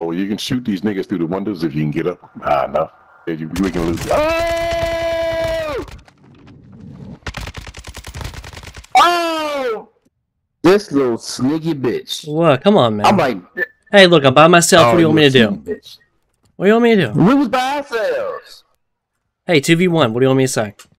Oh, you can shoot these niggas through the windows if you can get up high enough. We can lose. Oh! Oh! This little sneaky bitch. What? Come on, man. I'm like, hey, look, I'm by myself. What do you want me to do? Bitch. What do you want me to do? We was by ourselves. Hey, 2v1. What do you want me to say?